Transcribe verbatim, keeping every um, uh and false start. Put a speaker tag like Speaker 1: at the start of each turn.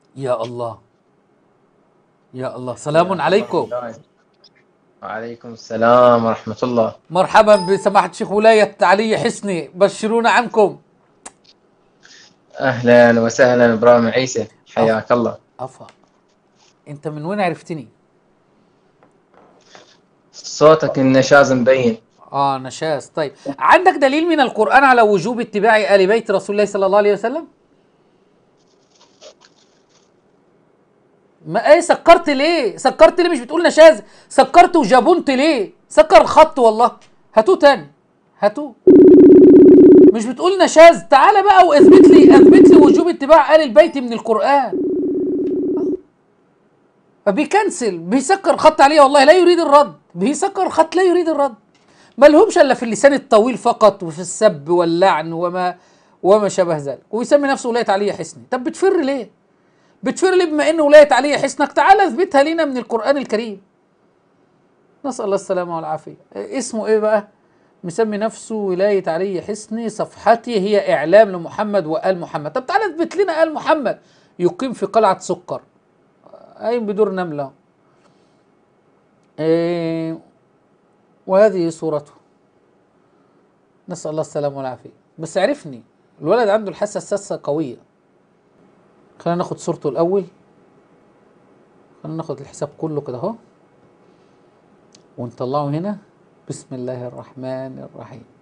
Speaker 1: يا الله، يا الله، سلام عليكم.
Speaker 2: وعليكم السلام ورحمة الله.
Speaker 1: مرحبا بسماحة الشيخ ولاية علي حسني، بشرونا عنكم.
Speaker 2: أهلا وسهلا إبراهيم عيسى،
Speaker 1: أف...
Speaker 2: حياك الله.
Speaker 1: أفا، أنت من وين عرفتني؟
Speaker 2: صوتك النشاز مبين.
Speaker 1: آه نشاز. طيب، عندك دليل من القرآن على وجوب اتباع آل بيت رسول الله صلى الله عليه وسلم؟ ما ايه سكرت ليه؟ سكرت ليه؟ مش بتقول نشاز؟ سكرت وجابنت ليه؟ سكر الخط والله. هاتوه تاني، هاتوه. مش بتقول نشاز؟ تعالى بقى واثبت لي، اثبت لي وجوب اتباع آل البيت من القرآن. بيكنسل، بيسكر الخط عليه، والله لا يريد الرد، بيسكر الخط لا يريد الرد. ما لهمش الا في اللسان الطويل فقط، وفي السب واللعن وما وما شابه ذلك، ويسمي نفسه ولاية علي حسني. طب بتفر ليه؟ بتفر ليه بما انه ولاية علي حسنك؟ تعالى اثبتها لنا من القرآن الكريم. نسأل الله السلامة والعافية. اسمه ايه بقى؟ مسمي نفسه ولاية علي حسني، صفحتي هي إعلام لمحمد وآل محمد. طب تعالى اثبت لنا آل محمد. يقيم في قلعة سكر، قايم بدور نملة. إيه، وهذه صورته. نسأل الله السلامة والعافية. بس عرفني الولد عنده الحساسة قوية. خلينا ناخد صورته الأول، خلينا ناخد الحساب كله كده اهو ونطلعه هنا. بسم الله الرحمن الرحيم.